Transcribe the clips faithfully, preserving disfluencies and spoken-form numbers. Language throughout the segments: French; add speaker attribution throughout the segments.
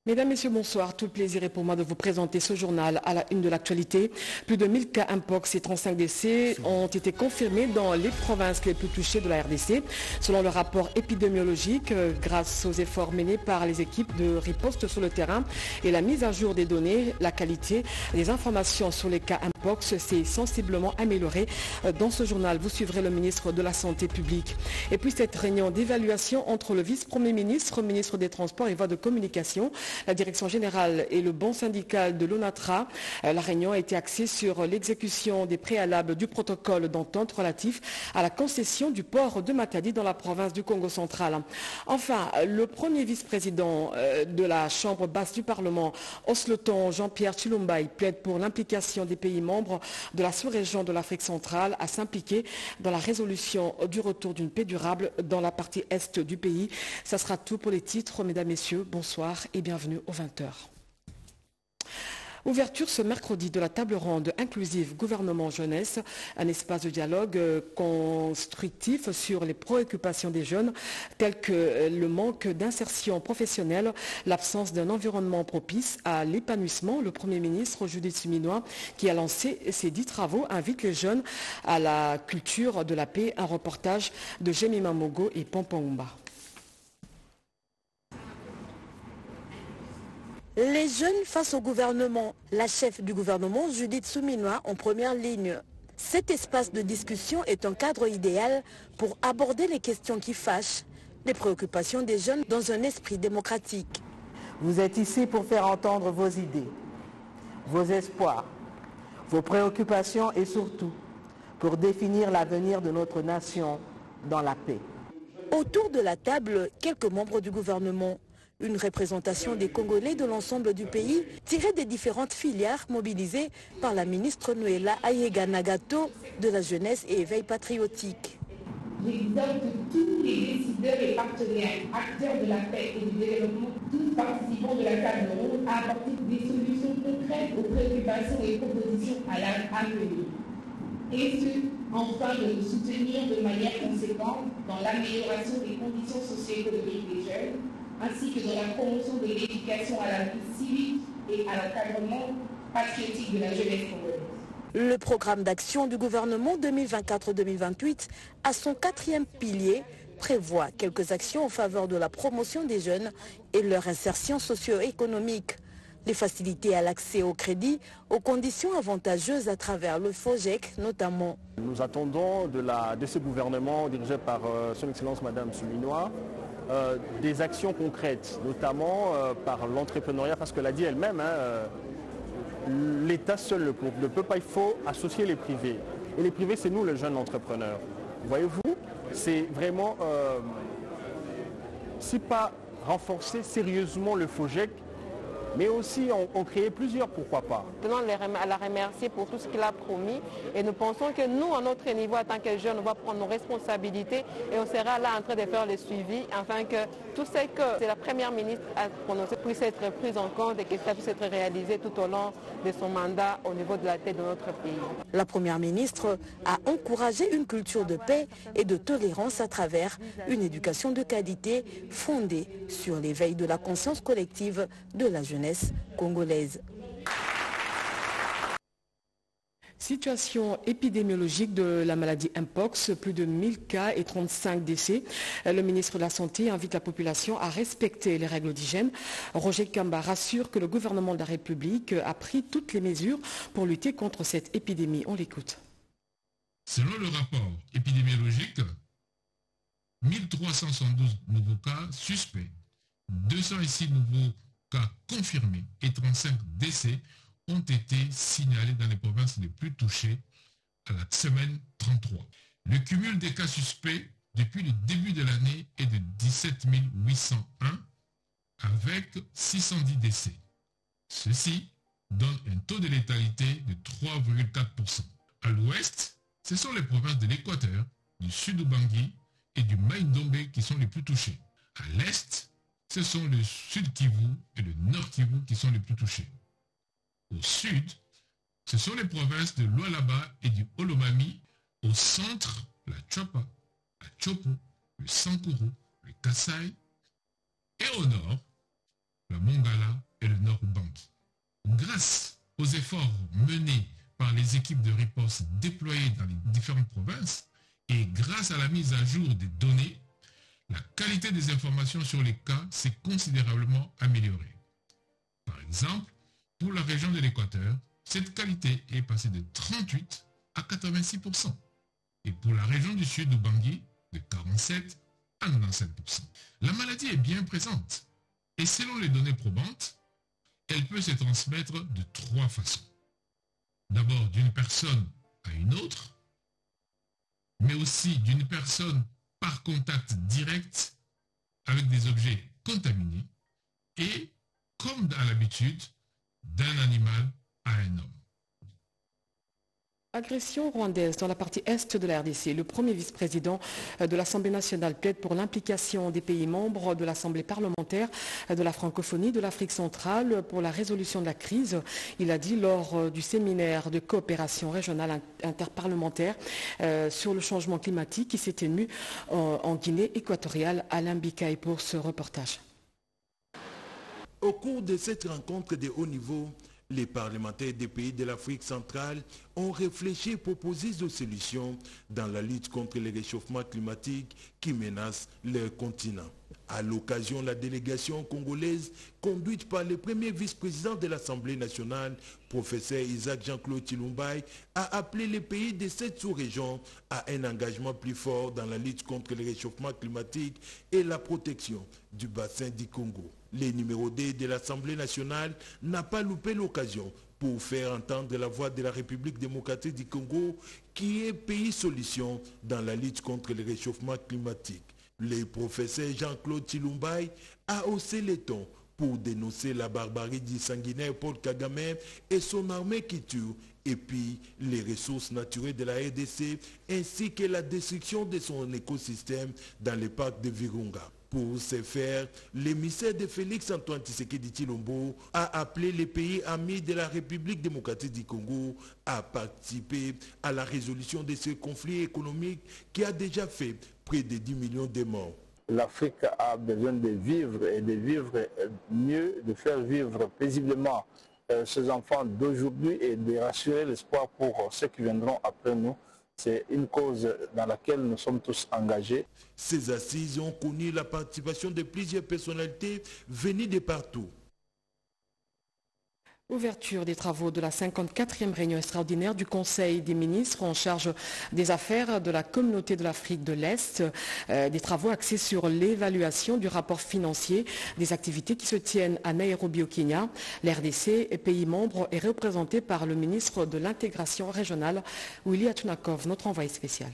Speaker 1: Mesdames, Messieurs, bonsoir. Tout le plaisir est pour moi de vous présenter ce journal à la une de l'actualité. Plus de mille cas Mpox et trente-cinq décès ont été confirmés dans les provinces les plus touchées de la R D C. Selon le rapport épidémiologique, grâce aux efforts menés par les équipes de riposte sur le terrain et la mise à jour des données, la qualité des informations sur les cas Mpox s'est sensiblement améliorée. Dans ce journal, vous suivrez le ministre de la Santé publique. Et puis cette réunion d'évaluation entre le vice-premier ministre, ministre des Transports et Voies de Communication, la direction générale et le bon syndical de l'ONATRA. La réunion a été axée sur l'exécution des préalables du protocole d'entente relatif à la concession du port de Matadi dans la province du Congo central. Enfin, le premier vice-président de la Chambre basse du Parlement, Osloton Jean-Pierre Chilumbaï, plaide pour l'implication des pays membres de la sous-région de l'Afrique centrale à s'impliquer dans la résolution du retour d'une paix durable dans la partie est du pays. Ça sera tout pour les titres. Mesdames, Messieurs, bonsoir et bienvenue aux vingt heures. Ouverture ce mercredi de la table ronde inclusive gouvernement-jeunesse, un espace de dialogue constructif sur les préoccupations des jeunes telles que le manque d'insertion professionnelle, l'absence d'un environnement propice à l'épanouissement. Le Premier ministre Judith Suminwa, qui a lancé ces dix travaux, invite les jeunes à la culture de la paix. Un reportage de Jemima Mogo et Pompomba.
Speaker 2: Les jeunes face au gouvernement. La chef du gouvernement, Judith Suminwa, en première ligne. Cet espace de discussion est un cadre idéal pour aborder les questions qui fâchent, les préoccupations des jeunes dans un esprit démocratique.
Speaker 3: Vous êtes ici pour faire entendre vos idées, vos espoirs, vos préoccupations et surtout pour définir l'avenir de notre nation dans la paix.
Speaker 2: Autour de la table, quelques membres du gouvernement. Une représentation des Congolais de l'ensemble du pays tirée des différentes filières mobilisées par la ministre Noëlla Ayega Nagato de la jeunesse et éveil patriotique.
Speaker 4: J'exhorte tous les décideurs et partenaires, acteurs de la paix et du développement, tous participants de la table ronde à apporter des solutions concrètes aux préoccupations et propositions à l'avenir. Et ce, enfin, de nous soutenir de manière conséquente dans l'amélioration des conditions socio-économiques des jeunes, ainsi que dans la promotion de l'éducation à la vie civique et à l'encadrement patriotique de la jeunesse congolaise.
Speaker 2: Le programme d'action du gouvernement deux mille vingt-quatre deux mille vingt-huit, à son quatrième pilier, prévoit quelques actions en faveur de la promotion des jeunes et leur insertion socio-économique. Les facilités à l'accès au crédit, aux conditions avantageuses à travers le FOGEC notamment.
Speaker 5: Nous attendons de, la, de ce gouvernement dirigé par euh, son Excellence Madame Suminwa, Euh, des actions concrètes, notamment euh, par l'entrepreneuriat, parce qu'elle a dit elle-même, hein, euh, l'État seul ne, ne peut pas, il faut associer les privés. Et les privés, c'est nous, les jeunes entrepreneurs. Voyez-vous, c'est vraiment, euh, si pas renforcer sérieusement le FOGEC, mais aussi on, on créait plusieurs, pourquoi pas.
Speaker 6: Tenons à la remercier pour tout ce qu'il a promis et nous pensons que nous, à notre niveau, en tant que jeunes, on va prendre nos responsabilités et on sera là en train de faire le suivi afin que tout ce que la Première ministre a prononcé puisse être pris en compte et que ça puisse être réalisé tout au long de son mandat au niveau de la tête de notre pays.
Speaker 2: La Première ministre a encouragé une culture de paix et de tolérance à travers une éducation de qualité fondée sur l'éveil de la conscience collective de la jeunesse congolaise.
Speaker 1: Situation épidémiologique de la maladie Mpox, plus de mille cas et trente-cinq décès. Le ministre de la Santé invite la population à respecter les règles d'hygiène. Roger Kamba rassure que le gouvernement de la République a pris toutes les mesures pour lutter contre cette épidémie. On l'écoute.
Speaker 7: Selon le rapport épidémiologique, mille trois cent soixante-douze nouveaux cas suspects, deux cent six nouveaux cas confirmés et trente-cinq décès ont été signalés dans les provinces les plus touchées à la semaine trente-trois. Le cumul des cas suspects depuis le début de l'année est de dix-sept mille huit cent un avec six cent dix décès. Ceci donne un taux de létalité de trois virgule quatre pour cent. À l'ouest, ce sont les provinces de l'Équateur, du Sud-Ubangui et du Maïndombe qui sont les plus touchées. À l'est, ce sont le Sud Kivu et le Nord Kivu qui sont les plus touchés. Au sud, ce sont les provinces de l'Oualaba et du Olomami. Au centre, la Chapa, la Chopo, le Sankuru, le Kasaï. Et au nord, la Mongala et le Nord Ubangi. Grâce aux efforts menés par les équipes de riposte déployées dans les différentes provinces et grâce à la mise à jour des données, la qualité des informations sur les cas s'est considérablement améliorée. Par exemple, pour la région de l'Équateur, cette qualité est passée de trente-huit à quatre-vingt-six pour cent et pour la région du Sud Ubangi de quarante-sept à quatre-vingt-dix-sept pour cent. La maladie est bien présente et selon les données probantes, elle peut se transmettre de trois façons. D'abord d'une personne à une autre, mais aussi d'une personne par contact direct avec des objets contaminés et, comme à l'habitude, d'un animal à un homme.
Speaker 1: Agression rwandaise dans la partie est de la R D C. Le premier vice-président de l'Assemblée nationale plaide pour l'implication des pays membres de l'Assemblée parlementaire de la francophonie de l'Afrique centrale pour la résolution de la crise. Il a dit lors du séminaire de coopération régionale interparlementaire euh, sur le changement climatique qui s'est tenu en, en Guinée équatoriale. Alain Bikaï pour ce reportage.
Speaker 8: Au cours de cette rencontre de haut niveau, les parlementaires des pays de l'Afrique centrale ont réfléchi et proposé des solutions dans la lutte contre le réchauffement climatique qui menace leur continent. À l'occasion, la délégation congolaise, conduite par le premier vice-président de l'Assemblée nationale, professeur Isaac Jean-Claude Chilumbaï, a appelé les pays de cette sous-région à un engagement plus fort dans la lutte contre le réchauffement climatique et la protection du bassin du Congo. Le numéro deux de l'Assemblée nationale n'a pas loupé l'occasion pour faire entendre la voix de la République démocratique du Congo, qui est pays solution dans la lutte contre le réchauffement climatique. Le professeur Jean-Claude Chilumbaï a haussé les tons pour dénoncer la barbarie du sanguinaire Paul Kagame et son armée qui tue, et puis les ressources naturelles de la R D C, ainsi que la destruction de son écosystème dans le parc de Virunga. Pour ce faire, l'émissaire de Félix Antoine Tshisekedi Tshilombo a appelé les pays amis de la République démocratique du Congo à participer à la résolution de ce conflit économique qui a déjà fait près de dix millions de morts.
Speaker 9: L'Afrique a besoin de vivre et de vivre mieux, de faire vivre paisiblement ses enfants d'aujourd'hui et de rassurer l'espoir pour ceux qui viendront après nous. C'est une cause dans laquelle nous sommes tous engagés.
Speaker 8: Ces assises ont connu la participation de plusieurs personnalités venues de partout.
Speaker 1: Ouverture des travaux de la cinquante-quatrième réunion extraordinaire du Conseil des ministres en charge des affaires de la communauté de l'Afrique de l'Est. Euh, des travaux axés sur l'évaluation du rapport financier des activités qui se tiennent à Nairobi au Kenya. L'R D C, pays membre, est représenté par le ministre de l'intégration régionale, Willy Atunakov, notre envoyé spécial.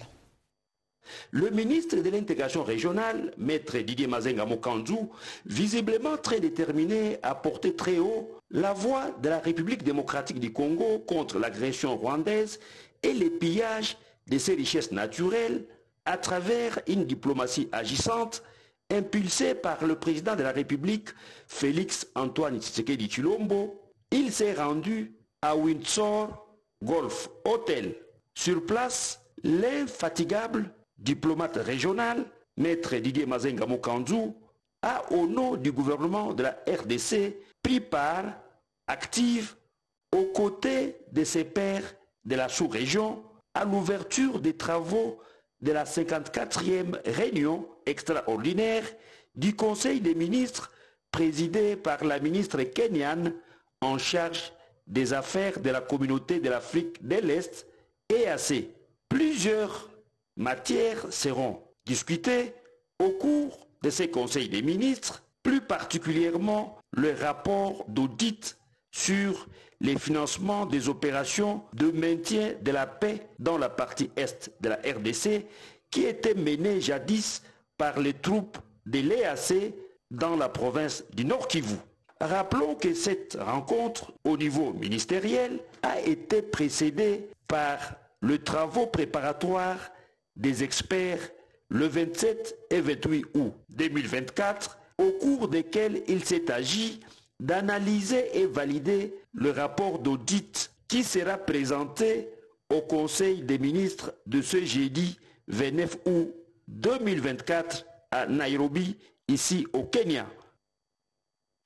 Speaker 10: Le ministre de l'intégration régionale, maître Didier Mazenga Mokanzu, visiblement très déterminé à porter très haut la voix de la République démocratique du Congo contre l'agression rwandaise et les pillages de ses richesses naturelles à travers une diplomatie agissante impulsée par le président de la République, Félix Antoine Tshisekedi Tshilombo. Il s'est rendu à Windsor Golf Hotel. Sur place, l'infatigable diplomate régional, maître Didier Mazenga Mokanzu, a, au nom du gouvernement de la R D C, pris part active aux côtés de ses pairs de la sous-région à l'ouverture des travaux de la cinquante-quatrième réunion extraordinaire du Conseil des ministres présidé par la ministre kenyane en charge des affaires de la communauté de l'Afrique de l'Est, E A C. Plusieurs matières seront discutées au cours de ces conseils des ministres, plus particulièrement le rapport d'audit sur les financements des opérations de maintien de la paix dans la partie est de la R D C qui étaient menées jadis par les troupes de l'E A C dans la province du Nord Kivu. Rappelons que cette rencontre au niveau ministériel a été précédée par le travaux préparatoires des experts le vingt-sept et vingt-huit août deux mille vingt-quatre, au cours desquels il s'est agi d'analyser et valider le rapport d'audit qui sera présenté au Conseil des ministres de ce jeudi vingt-neuf août deux mille vingt-quatre à Nairobi, ici au Kenya.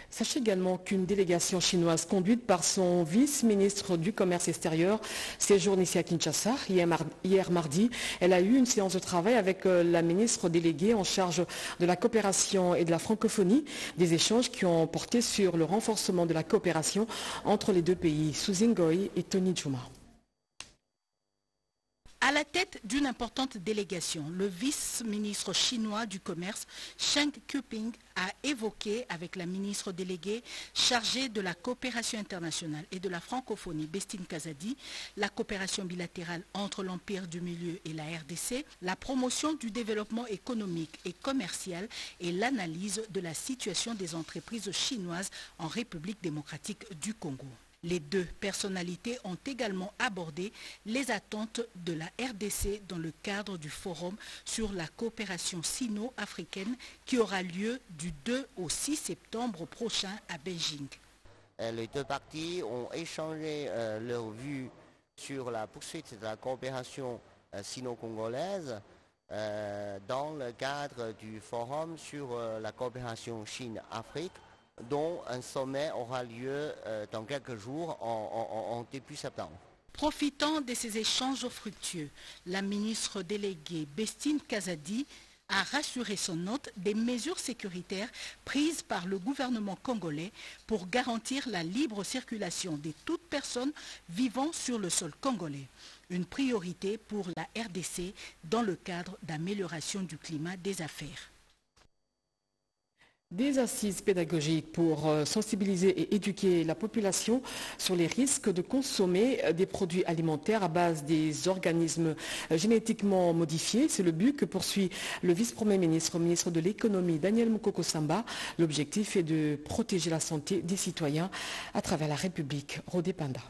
Speaker 1: Sachez également qu'une délégation chinoise conduite par son vice-ministre du Commerce extérieur séjourne ici à Kinshasa. Hier, mar hier mardi, elle a eu une séance de travail avec la ministre déléguée en charge de la coopération et de la francophonie, des échanges qui ont porté sur le renforcement de la coopération entre les deux pays, Suzy Ngoy et Tony Juma.
Speaker 11: À la tête d'une importante délégation, le vice-ministre chinois du commerce, Cheng Quping, a évoqué avec la ministre déléguée chargée de la coopération internationale et de la francophonie, Bestine Kazadi, la coopération bilatérale entre l'Empire du Milieu et la R D C, la promotion du développement économique et commercial et l'analyse de la situation des entreprises chinoises en République démocratique du Congo. Les deux personnalités ont également abordé les attentes de la R D C dans le cadre du forum sur la coopération sino-africaine qui aura lieu du deux au six septembre prochain à Beijing.
Speaker 12: Les deux parties ont échangé euh, leurs vues sur la poursuite de la coopération euh, sino-congolaise euh, dans le cadre du forum sur euh, la coopération Chine-Afrique, dont un sommet aura lieu euh, dans quelques jours en, en, en début septembre.
Speaker 11: Profitant de ces échanges fructueux, la ministre déléguée Bestine Kazadi a rassuré son hôte des mesures sécuritaires prises par le gouvernement congolais pour garantir la libre circulation de toute personne vivant sur le sol congolais. Une priorité pour la R D C dans le cadre d'amélioration du climat des affaires.
Speaker 1: Des assises pédagogiques pour sensibiliser et éduquer la population sur les risques de consommer des produits alimentaires à base des organismes génétiquement modifiés. C'est le but que poursuit le vice-premier ministre, ministre de l'économie Daniel Mukoko Samba. L'objectif est de protéger la santé des citoyens à travers la République. Rodé Panda.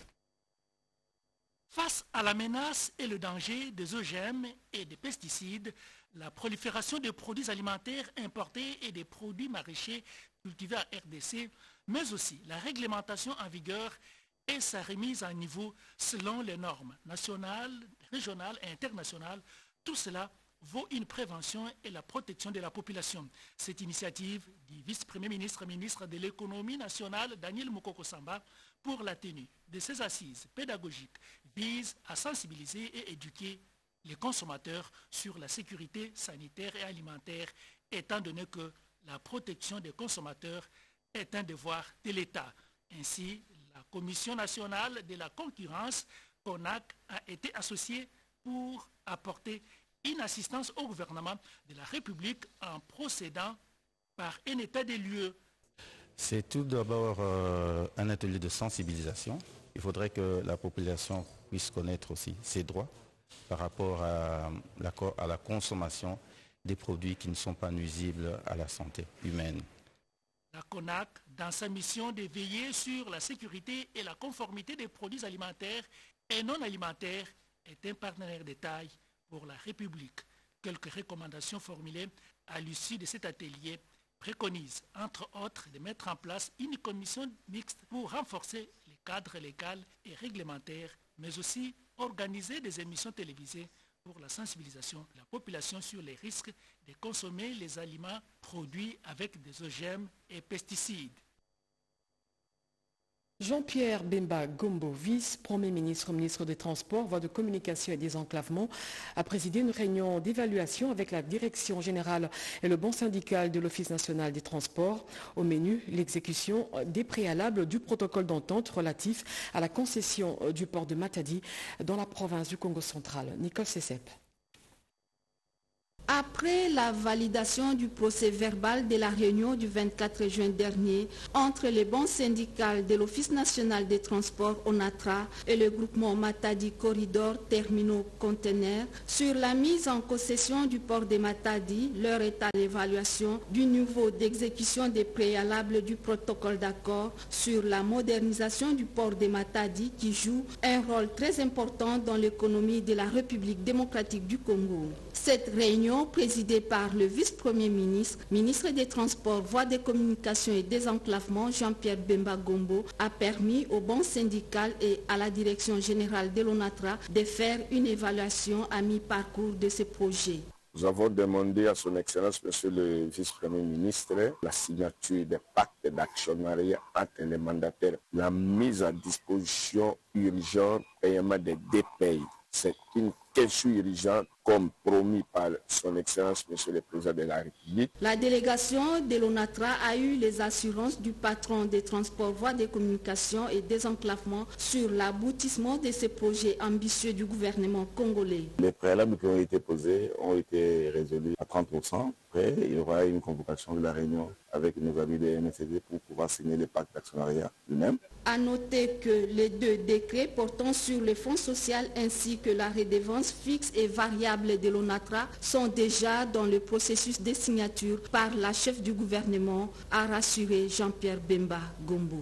Speaker 13: Face à la menace et le danger des O G M et des pesticides, la prolifération des produits alimentaires importés et des produits maraîchers cultivés à R D C, mais aussi la réglementation en vigueur et sa remise à niveau selon les normes nationales, régionales et internationales, tout cela vaut une prévention et la protection de la population. Cette initiative du vice-premier ministre, ministre de l'économie nationale, Daniel Mukoko Samba, pour la tenue de ces assises pédagogiques vise à sensibiliser et éduquer les consommateurs sur la sécurité sanitaire et alimentaire, étant donné que la protection des consommateurs est un devoir de l'État. Ainsi, la Commission nationale de la concurrence, C O N A C, a été associée pour apporter une assistance au gouvernement de la République en procédant par un état des lieux.
Speaker 14: C'est tout d'abord euh, un atelier de sensibilisation. Il faudrait que la population puisse connaître aussi ses droits par rapport à la, à la consommation des produits qui ne sont pas nuisibles à la santé humaine.
Speaker 13: La C O N A C, dans sa mission de veiller sur la sécurité et la conformité des produits alimentaires et non alimentaires, est un partenaire de taille pour la République. Quelques recommandations formulées à l'issue de cet atelier préconisent, entre autres, de mettre en place une commission mixte pour renforcer les cadres légaux et réglementaires, mais aussi organiser des émissions télévisées pour la sensibilisation de la population sur les risques de consommer les aliments produits avec des O G M et pesticides.
Speaker 1: Jean-Pierre Bemba Gombo, vice-premier ministre, ministre des Transports, voies de communication et des enclavements, a présidé une réunion d'évaluation avec la direction générale et le bon syndical de l'Office national des transports. Au menu, l'exécution des préalables du protocole d'entente relatif à la concession du port de Matadi dans la province du Congo central. Nicole Sessep.
Speaker 15: Après la validation du procès verbal de la réunion du vingt-quatre juin dernier entre les bancs syndicales de l'Office national des transports ONATRA et le groupement Matadi Corridor Terminaux Conteneurs sur la mise en concession du port de Matadi, leur état d'évaluation du niveau d'exécution des préalables du protocole d'accord sur la modernisation du port de Matadi qui joue un rôle très important dans l'économie de la République démocratique du Congo. Cette réunion, présidée par le vice-premier ministre, ministre des Transports, Voies de communication et désenclavement, Jean-Pierre Bemba Gombo, a permis au banc syndical et à la direction générale de l'ONATRA de faire une évaluation à mi-parcours de ce projet.
Speaker 16: Nous avons demandé à son Excellence, Monsieur le Vice-Premier ministre, la signature des pactes d'actionnariat entre les mandataires, la mise à disposition urgente paiement des D P I. C'est une question urgente comme promis par son Excellence, Monsieur le Président de la République.
Speaker 15: La délégation de l'ONATRA a eu les assurances du patron des transports, voies des communications et des enclavements sur l'aboutissement de ces projets ambitieux du gouvernement congolais.
Speaker 17: Les préalables qui ont été posés ont été résolus à trente pour cent. Après, il y aura une convocation de la réunion avec nos amis des M S D pour pouvoir signer le pacte d'actionnariat lui-même.
Speaker 15: A noter que les deux décrets portant sur le fonds social ainsi que la redevance fixe et variable de l'ONATRA sont déjà dans le processus de signature par la chef du gouvernement, a rassuré Jean-Pierre Bemba Gombo.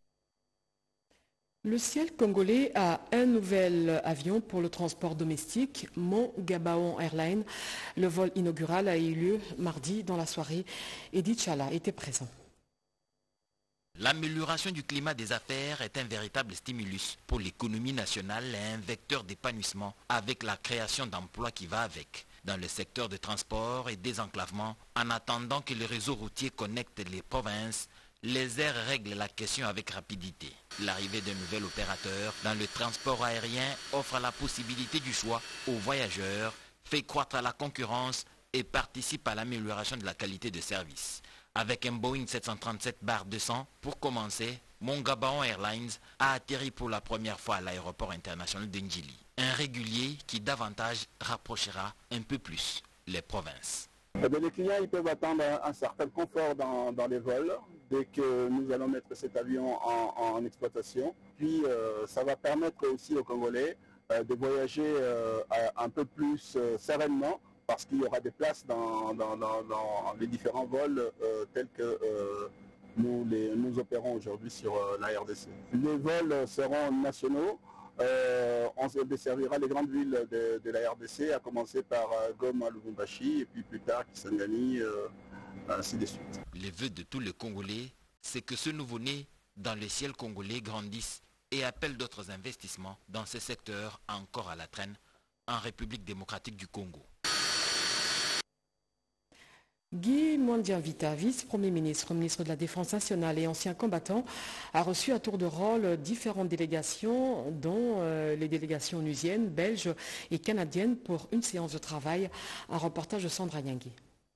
Speaker 1: Le ciel congolais a un nouvel avion pour le transport domestique, Mon Gabaon Airlines. Le vol inaugural a eu lieu mardi dans la soirée. Edith Chala était présent.
Speaker 18: L'amélioration du climat des affaires est un véritable stimulus pour l'économie nationale et un vecteur d'épanouissement avec la création d'emplois qui va avec dans le secteur de transport et désenclavement. En attendant que le réseau routier connecte les provinces, les airs règlent la question avec rapidité. L'arrivée d'un nouvel opérateur dans le transport aérien offre la possibilité du choix aux voyageurs, fait croître la concurrence et participe à l'amélioration de la qualité de service. Avec un Boeing sept cent trente-sept deux cents, pour commencer, Mon Gabaon Airlines a atterri pour la première fois à l'aéroport international de Njili. Un régulier qui davantage rapprochera un peu plus les provinces.
Speaker 19: Eh bien, les clients ils peuvent attendre un, un certain confort dans, dans les vols dès que nous allons mettre cet avion en, en exploitation. Puis euh, ça va permettre aussi aux Congolais euh, de voyager euh, un peu plus euh, sereinement, parce qu'il y aura des places dans, dans, dans, dans les différents vols euh, tels que euh, nous, les, nous opérons aujourd'hui sur euh, la R D C. Les vols seront nationaux. Euh, on desservira les grandes villes de, de la R D C, à commencer par euh, Goma, Lubumbashi, et puis plus tard Kisangani, euh, ainsi de suite.
Speaker 18: Les vœux de tous les Congolais, c'est que ce nouveau-né dans le ciel congolais grandisse et appelle d'autres investissements dans ces secteurs encore à la traîne en République démocratique du Congo.
Speaker 1: Guy Mwandianvita, vice-premier ministre, ministre de la Défense nationale et ancien combattant, a reçu à tour de rôle différentes délégations, dont euh, les délégations onusiennes, belges et canadiennes pour une séance de travail. Un reportage de Sandra Nyangui.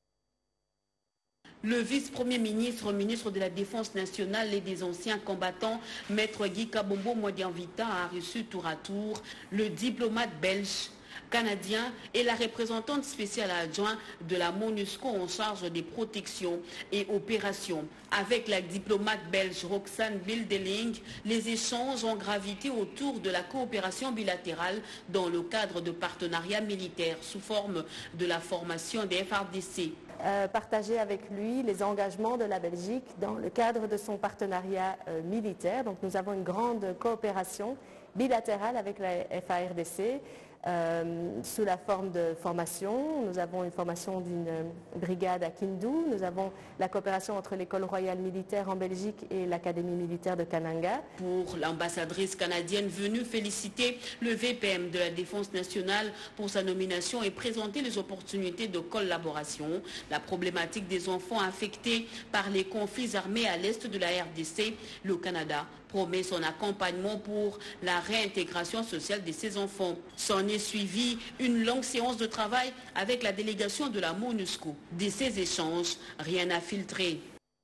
Speaker 20: Le vice-premier ministre, ministre de la Défense nationale et des anciens combattants, maître Guy Kabombo Mwandianvita, a reçu tour à tour le diplomate belge, canadien et la représentante spéciale adjointe de la MONUSCO en charge des protections et opérations. Avec la diplomate belge Roxane Bildeling, les échanges ont gravité autour de la coopération bilatérale dans le cadre de partenariats militaires sous forme de la formation des F R D C.
Speaker 21: Euh, partager avec lui les engagements de la Belgique dans le cadre de son partenariat euh, militaire. Donc nous avons une grande coopération bilatérale avec la F A R D C. Euh, sous la forme de formation. Nous avons une formation d'une brigade à Kindu. Nous avons la coopération entre l'école royale militaire en Belgique et l'académie militaire de Kananga.
Speaker 20: Pour l'ambassadrice canadienne venue féliciter le V P M de la Défense nationale pour sa nomination et présenter les opportunités de collaboration, la problématique des enfants affectés par les conflits armés à l'est de la R D C, le Canada promet son accompagnement pour la réintégration sociale de ces enfants. S'en est suivi une longue séance de travail avec la délégation de la MONUSCO. De ces échanges, rien n'a filtré.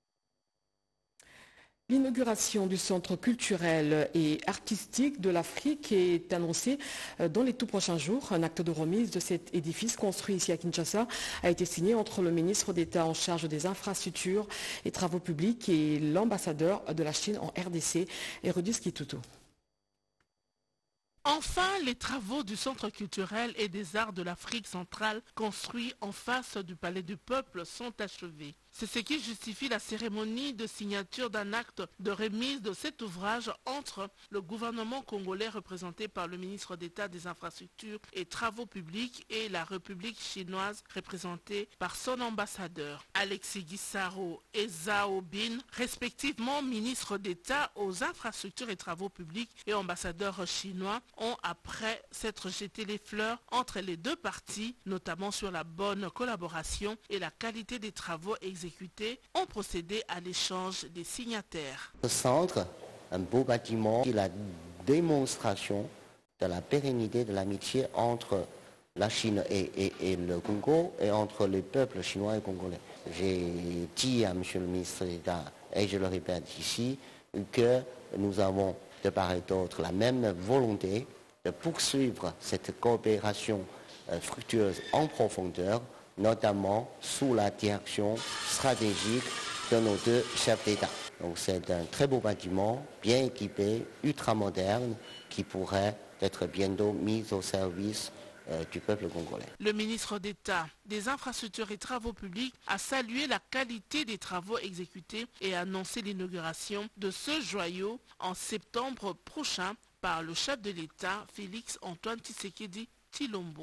Speaker 1: L'inauguration du centre culturel et artistique de l'Afrique est annoncée dans les tout prochains jours. Un acte de remise de cet édifice construit ici à Kinshasa a été signé entre le ministre d'État en charge des infrastructures et travaux publics et l'ambassadeur de la Chine en R D C, Hérudis Kitutu.
Speaker 22: Enfin, les travaux du Centre culturel et des arts de l'Afrique centrale construit en face du Palais du Peuple sont achevés. C'est ce qui justifie la cérémonie de signature d'un acte de remise de cet ouvrage entre le gouvernement congolais représenté par le ministre d'État des Infrastructures et Travaux Publics et la République chinoise représentée par son ambassadeur. Alexis Guissaro et Zhao Bin, respectivement ministre d'État aux Infrastructures et Travaux Publics et ambassadeur chinois, ont après s'être jeté les fleurs entre les deux parties, notamment sur la bonne collaboration et la qualité des travaux exécutés, ont procédé à l'échange des signataires.
Speaker 12: Le centre, un beau bâtiment, qui est la démonstration de la pérennité de l'amitié entre la Chine et, et, et le Congo et entre les peuples chinois et congolais. J'ai dit à M. le ministre d'État, et je le répète ici, que nous avons de part et d'autre la même volonté de poursuivre cette coopération euh, fructueuse en profondeur, notamment sous la direction stratégique de nos deux chefs d'État. Donc c'est un très beau bâtiment, bien équipé, ultramoderne, qui pourrait être bientôt mis au service euh, du peuple congolais.
Speaker 22: Le ministre d'État des Infrastructures et Travaux Publics a salué la qualité des travaux exécutés et a annoncé l'inauguration de ce joyau en septembre prochain par le chef de l'État, Félix Antoine Tshisekedi Tshilombo.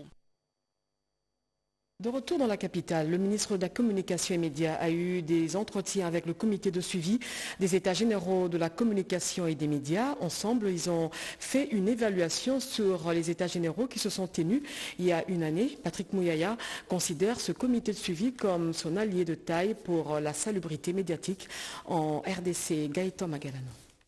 Speaker 1: De retour dans la capitale, le ministre de la Communication et Médias a eu des entretiens avec le comité de suivi des États généraux de la communication et des médias. Ensemble, ils ont fait une évaluation sur les États généraux qui se sont tenus il y a une année. Patrick Mouyaya considère ce comité de suivi comme son allié de taille pour la salubrité médiatique en R D C. Gaëtan Magalano.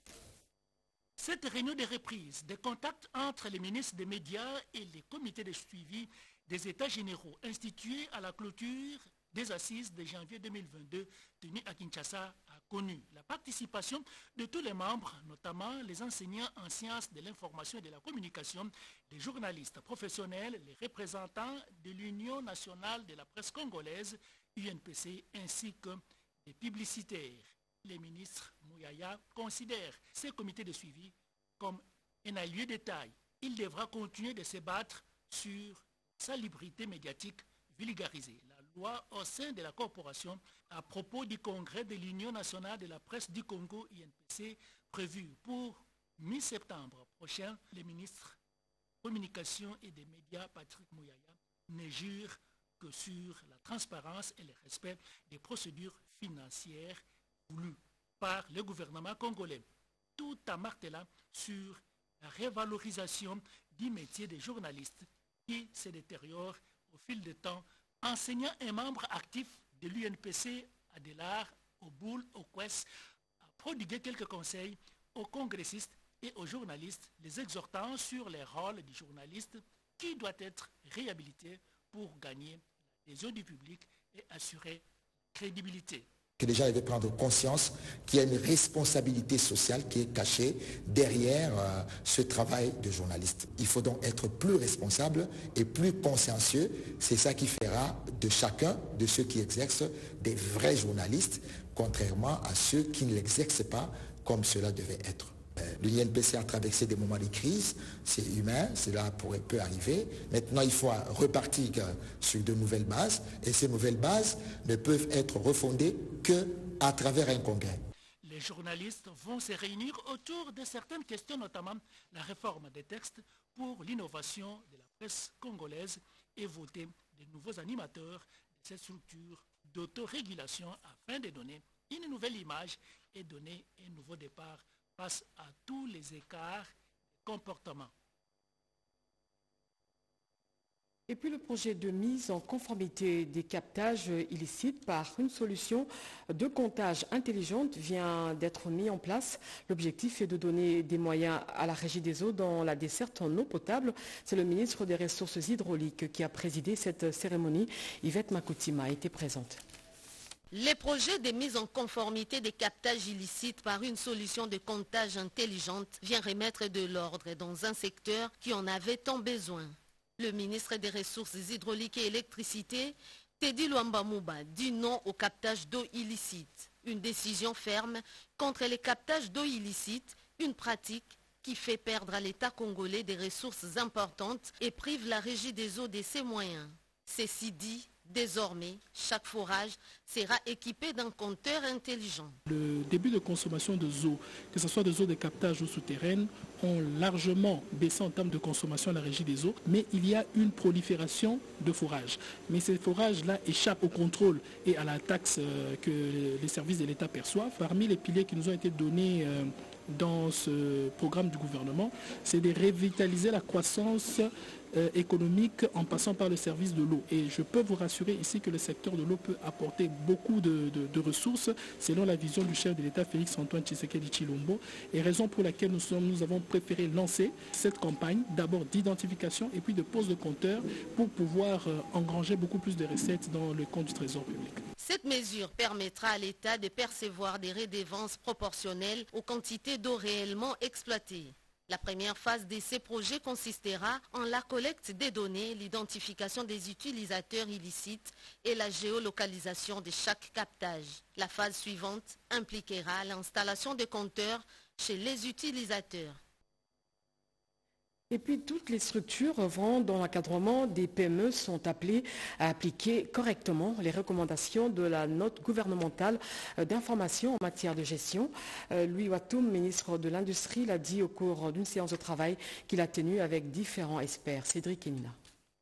Speaker 13: Cette réunion de reprise des contacts entre les ministres des médias et les comités de suivi des États généraux institués à la clôture des assises de janvier deux mille vingt-deux tenues à Kinshasa a connu la participation de tous les membres, notamment les enseignants en sciences de l'information et de la communication, les journalistes professionnels, les représentants de l'Union nationale de la presse congolaise, U N P C, ainsi que des publicitaires. Les ministres Mouyaya considèrent ces comités de suivi comme un allié de taille. Il devra continuer de se battre sur salubrité médiatique vulgarisée. La loi au sein de la corporation à propos du congrès de l'Union nationale de la presse du Congo, U N P C, prévu pour mi-septembre prochain, le ministre Communication et des médias, Patrick Mouyaya, ne jure que sur la transparence et le respect des procédures financières voulues par le gouvernement congolais, tout en martelant sur la révalorisation du métier des journalistes qui se détériore au fil du temps. Enseignant et membre actif de l'U N P C, Adélard, au Boule, au Quest, a prodigué quelques conseils aux congressistes et aux journalistes, les exhortant sur les rôles du journaliste qui doit être réhabilité pour gagner l'adhésion du public et assurer crédibilité.
Speaker 3: Que les gens devaient prendre conscience qu'il y a une responsabilité sociale qui est cachée derrière euh, ce travail de journaliste. Il faut donc être plus responsable et plus consciencieux. C'est ça qui fera de chacun de ceux qui exercent des vrais journalistes, contrairement à ceux qui ne l'exercent pas comme cela devait être. L'U N P C a traversé des moments de crise, c'est humain, cela pourrait, peut arriver. Maintenant, il faut repartir sur de nouvelles bases, et ces nouvelles bases ne peuvent être refondées qu'à travers un congrès.
Speaker 13: Les journalistes vont se réunir autour de certaines questions, notamment la réforme des textes pour l'innovation de la presse congolaise et voter de nouveaux animateurs de cette structure d'autorégulation afin de donner une nouvelle image et donner un nouveau départ face à tous les écarts de comportement.
Speaker 1: Et puis le projet de mise en conformité des captages illicites par une solution de comptage intelligente vient d'être mis en place. L'objectif est de donner des moyens à la Régie des eaux dans la desserte en eau potable. C'est le ministre des Ressources hydrauliques qui a présidé cette cérémonie. Yvette Makoutima était présente.
Speaker 4: Les projets de mise en conformité des captages illicites par une solution de comptage intelligente vient remettre de l'ordre dans un secteur qui en avait tant besoin. Le ministre des Ressources hydrauliques et électricité, Teddy Luamba Mouba, dit non au captage d'eau illicite. Une décision ferme contre les captages d'eau illicite, une pratique qui fait perdre à l'État congolais des ressources importantes et prive la Régie des eaux de ses moyens. Ceci dit, Désormais, chaque forage sera équipé d'un compteur intelligent.
Speaker 13: Le début de consommation de eau, que ce soit des eaux de captage ou souterraines, ont largement baissé en termes de consommation à la régie des eaux, mais il y a une prolifération de forages. Mais ces forages-là échappent au contrôle et à la taxe que les services de l'État perçoivent. Parmi les piliers qui nous ont été donnés dans ce programme du gouvernement, c'est de revitaliser la croissance Euh, économique en passant par le service de l'eau. Et je peux vous rassurer ici que le secteur de l'eau peut apporter beaucoup de, de, de ressources selon la vision du chef de l'État Félix Antoine Tshisekedi Tshilombo, et raison pour laquelle nous, sommes, nous avons préféré lancer cette campagne d'abord d'identification et puis de pose de compteurs pour pouvoir euh, engranger beaucoup plus de recettes dans le compte du Trésor public.
Speaker 4: Cette mesure permettra à l'État de percevoir des redevances proportionnelles aux quantités d'eau réellement exploitées. La première phase de ces projets consistera en la collecte des données, l'identification des utilisateurs illicites et la géolocalisation de chaque captage. La phase suivante impliquera l'installation de compteurs chez les utilisateurs.
Speaker 1: Et puis toutes les structures œuvrant dans l'encadrement des P M E sont appelées à appliquer correctement les recommandations de la note gouvernementale d'information en matière de gestion. Louis Watoum, ministre de l'Industrie, l'a dit au cours d'une séance de travail qu'il a tenue avec différents experts. Cédric Enina.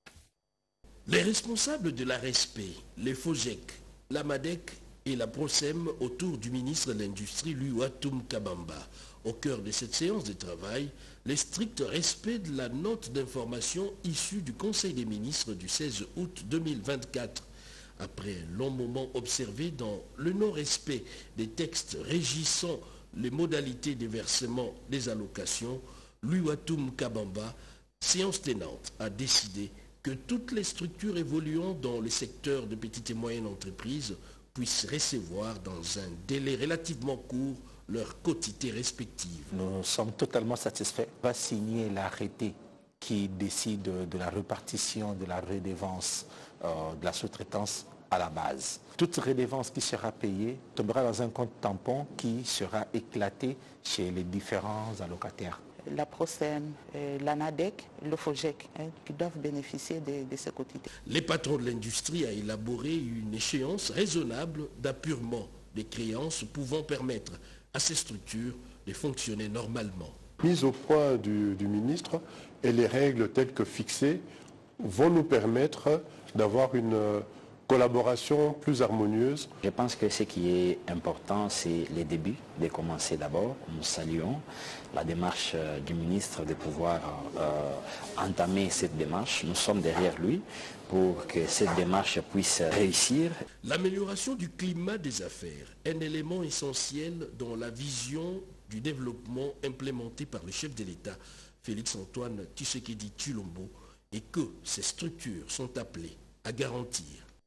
Speaker 5: Les responsables de la R E S P, les FOGEC, la MADEC et la PROSEM autour du ministre de l'Industrie, Louis Watoum Kabamba. Au cœur de cette séance de travail, le strict respect de la note d'information issue du Conseil des ministres du seize août deux mille vingt-quatre. Après un long moment observé dans le non-respect des textes régissant les modalités de versement des allocations, Louis Watoum Kabamba, séance tenante, a décidé que toutes les structures évoluant dans le secteur de petites et moyennes entreprises puissent recevoir dans un délai relativement court leurs quotités respectives.
Speaker 6: Nous sommes totalement satisfaits. On va signer l'arrêté qui décide de la répartition de la redevance euh, de la sous-traitance à la base. Toute redevance qui sera payée tombera dans un compte tampon qui sera éclaté chez les différents allocataires.
Speaker 23: La PROSEM, l'ANADEC, le FOGEC, hein, qui doivent bénéficier de, de ces quotités.
Speaker 5: Les patrons de l'industrie ont élaboré une échéance raisonnable d'appurement des créances pouvant permettre à ces structures de fonctionner normalement.
Speaker 24: Mise au point du, du ministre et les règles telles que fixées vont nous permettre d'avoir une collaboration plus harmonieuse.
Speaker 25: Je pense que ce qui est important, c'est les débuts, de commencer d'abord. Nous saluons la démarche du ministre de pouvoir euh, entamer cette démarche. Nous sommes derrière lui pour que cette démarche puisse réussir.
Speaker 5: L'amélioration du climat des affaires, un élément essentiel dans la vision du développement implémentée par le chef de l'État, Félix Antoine Tshisekedi Tshilombo, et que ces structures sont appelées à garantir.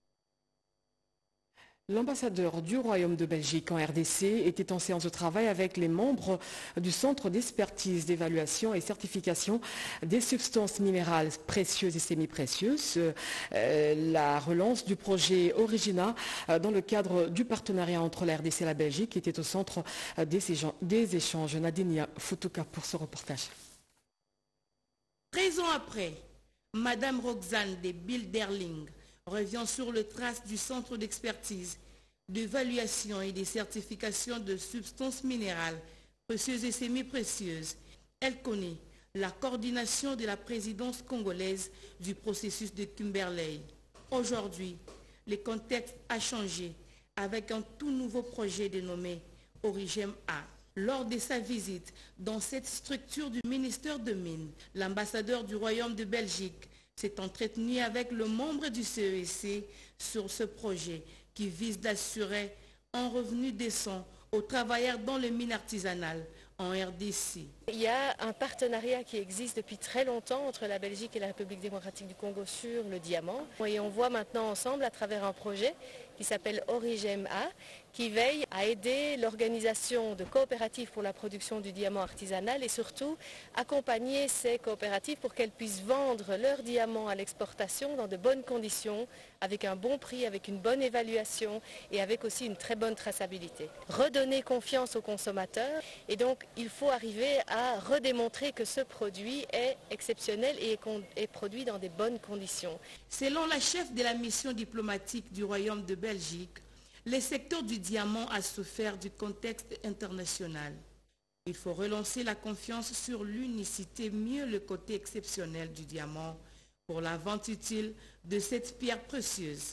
Speaker 1: L'ambassadeur du Royaume de Belgique en R D C était en séance de travail avec les membres du Centre d'expertise, d'évaluation et certification des substances minérales précieuses et semi-précieuses. Euh, la relance du projet Origina euh, dans le cadre du partenariat entre la R D C et la Belgique était au centre euh, des, échanges, des échanges. Nadine Futuka pour ce reportage.
Speaker 26: treize ans après, Madame Roxane de Bilderling revient sur le trace du centre d'expertise, d'évaluation et de certification de substances minérales précieuses et semi-précieuses. Elle connaît la coordination de la présidence congolaise du processus de Kimberley. Aujourd'hui, le contexte a changé avec un tout nouveau projet dénommé Origem A. Lors de sa visite dans cette structure du ministère de Mines, l'ambassadeur du Royaume de Belgique s'est entretenu avec le membre du C E C sur ce projet qui vise d'assurer un revenu décent aux travailleurs dans les mines artisanales en R D C.
Speaker 21: Il y a un partenariat qui existe depuis très longtemps entre la Belgique et la République démocratique du Congo sur le diamant. Et on voit maintenant ensemble à travers un projet qui s'appelle Origem A, qui veille à aider l'organisation de coopératives pour la production du diamant artisanal et surtout accompagner ces coopératives pour qu'elles puissent vendre leurs diamants à l'exportation dans de bonnes conditions, avec un bon prix, avec une bonne évaluation et avec aussi une très bonne traçabilité. Redonner confiance aux consommateurs et donc il faut arriver à redémontrer que ce produit est exceptionnel et est produit dans des bonnes conditions.
Speaker 26: Selon la chef de la mission diplomatique du Royaume de Belgique, le secteur du diamant a souffert du contexte international. Il faut relancer la confiance sur l'unicité, mieux le côté exceptionnel du diamant pour la vente utile de cette pierre précieuse.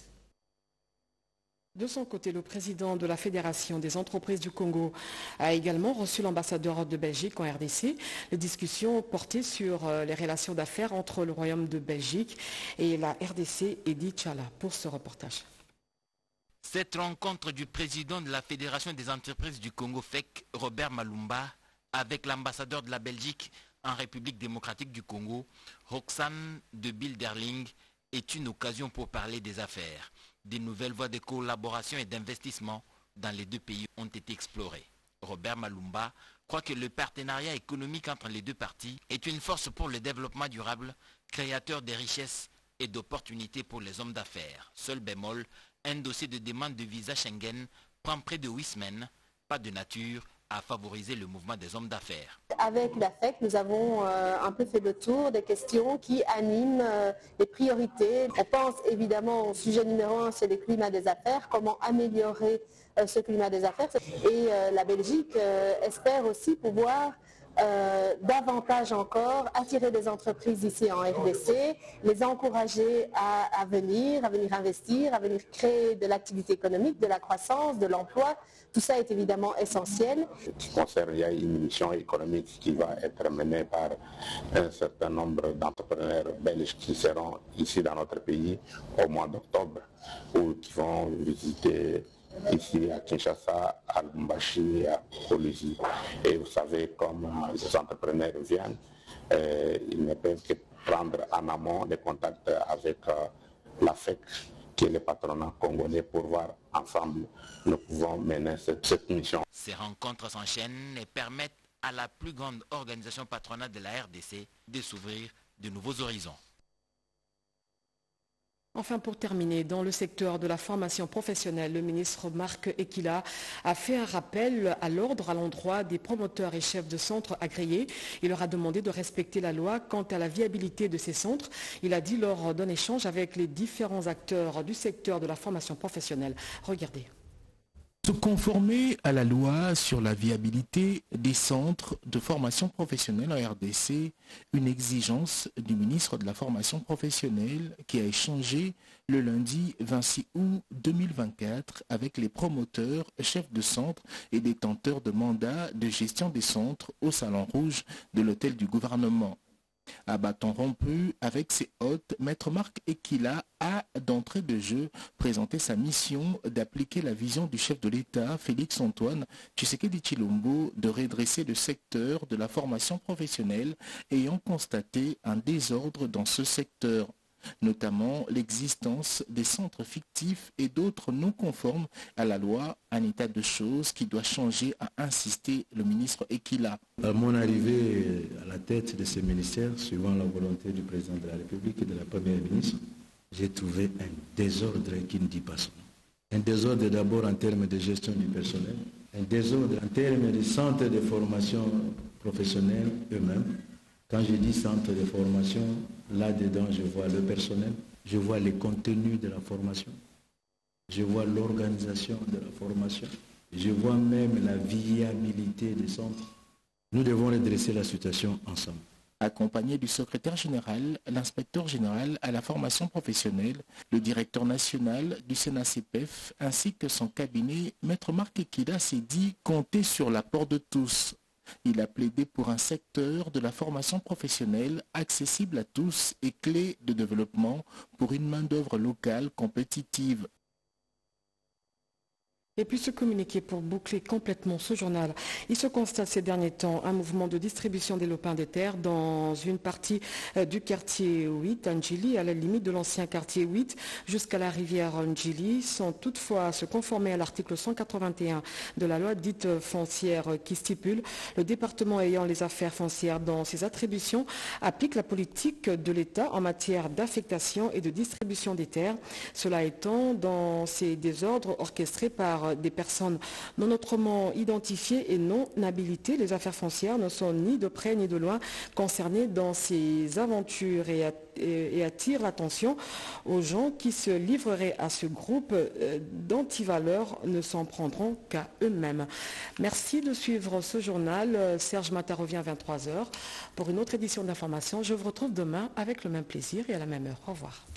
Speaker 1: De son côté, le président de la Fédération des entreprises du Congo a également reçu l'ambassadeur de Belgique en R D C. Les discussions portaient sur les relations d'affaires entre le Royaume de Belgique et la R D C. Edi Tchala pour ce reportage.
Speaker 18: Cette rencontre du président de la Fédération des entreprises du Congo F E C, Robert Malumba, avec l'ambassadeur de la Belgique en République démocratique du Congo, Roxane de Bilderling, est une occasion pour parler des affaires. Des nouvelles voies de collaboration et d'investissement dans les deux pays ont été explorées. Robert Malumba croit que le partenariat économique entre les deux parties est une force pour le développement durable, créateur de richesses et d'opportunités pour les hommes d'affaires. Seul bémol, un dossier de demande de visa Schengen prend près de huit semaines, pas de nature à favoriser le mouvement des hommes d'affaires.
Speaker 21: Avec l'A F E C, nous avons euh, un peu fait le tour des questions qui animent euh, les priorités. On pense évidemment au sujet numéro un, c'est le climat des affaires, comment améliorer euh, ce climat des affaires. Et euh, la Belgique euh, espère aussi pouvoir Euh, davantage encore attirer des entreprises ici en R D C, les encourager à, à venir, à venir investir, à venir créer de l'activité économique, de la croissance, de l'emploi. Tout ça est évidemment essentiel.
Speaker 17: Ce qui concerne, il y a une mission économique qui va être menée par un certain nombre d'entrepreneurs belges qui seront ici dans notre pays au mois d'octobre ou qui vont visiter ici à Kinshasa, à Lubumbashi, à Kolwezi. Et vous savez, comme les entrepreneurs viennent, euh, ils ne peuvent que prendre en amont des contacts avec euh, l'A F E C, qui est le patronat congolais, pour voir ensemble nous pouvons mener cette, cette mission.
Speaker 18: Ces rencontres s'enchaînent et permettent à la plus grande organisation patronale de la R D C de s'ouvrir de nouveaux horizons.
Speaker 1: Enfin, pour terminer, dans le secteur de la formation professionnelle, le ministre Marc Ekila a fait un rappel à l'ordre à l'endroit des promoteurs et chefs de centres agréés. Il leur a demandé de respecter la loi quant à la viabilité de ces centres. Il a dit lors d'un échange avec les différents acteurs du secteur de la formation professionnelle. Regardez.
Speaker 2: Se conformer à la loi sur la viabilité des centres de formation professionnelle en R D C, une exigence du ministre de la formation professionnelle qui a échangé le lundi vingt-six août deux mille vingt-quatre avec les promoteurs, chefs de centre et détenteurs de mandats de gestion des centres au Salon Rouge de l'hôtel du gouvernement. À bâton rompu avec ses hôtes, Maître Marc Ekila a d'entrée de jeu présenté sa mission d'appliquer la vision du chef de l'État, Félix Antoine Tshisekedi Tshilombo, de redresser le secteur de la formation professionnelle ayant constaté un désordre dans ce secteur, notamment l'existence des centres fictifs et d'autres non conformes à la loi, un état de choses qui doit changer, a insisté le ministre Ekila.
Speaker 7: À mon arrivée à la tête de ce ministère, suivant la volonté du président de la République et de la première ministre, j'ai trouvé un désordre qui ne dit pas son nom. Un désordre d'abord en termes de gestion du personnel, un désordre en termes de centres de formation professionnelle eux-mêmes. Quand je dis centre de formation, là-dedans, je vois le personnel, je vois les contenus de la formation, je vois l'organisation de la formation, je vois même la viabilité des centres. Nous devons redresser la situation ensemble.
Speaker 2: Accompagné du secrétaire général, l'inspecteur général à la formation professionnelle, le directeur national du Sénat C P F, ainsi que son cabinet, Maître Marc Ekila s'est dit compter sur l'apport de tous. Il a plaidé pour un secteur de la formation professionnelle accessible à tous et clé de développement pour une main-d'œuvre locale compétitive.
Speaker 1: Et puis ce communiqué pour boucler complètement ce journal. Il se constate ces derniers temps un mouvement de distribution des lopins des terres dans une partie du quartier huit, Ndjili, à la limite de l'ancien quartier huit, jusqu'à la rivière Ndjili, sans toutefois se conformer à l'article cent quatre-vingt-un de la loi dite foncière qui stipule le département ayant les affaires foncières dans ses attributions applique la politique de l'État en matière d'affectation et de distribution des terres. Cela étant, dans ces désordres orchestrés par par des personnes non autrement identifiées et non habilitées. Les affaires foncières ne sont ni de près ni de loin concernées dans ces aventures et, et, et attirent l'attention aux gens qui se livreraient à ce groupe d'antivaleurs ne s'en prendront qu'à eux-mêmes. Merci de suivre ce journal. Serge Mata revient à vingt-trois heures pour une autre édition d'information. Je vous retrouve demain avec le même plaisir et à la même heure. Au revoir.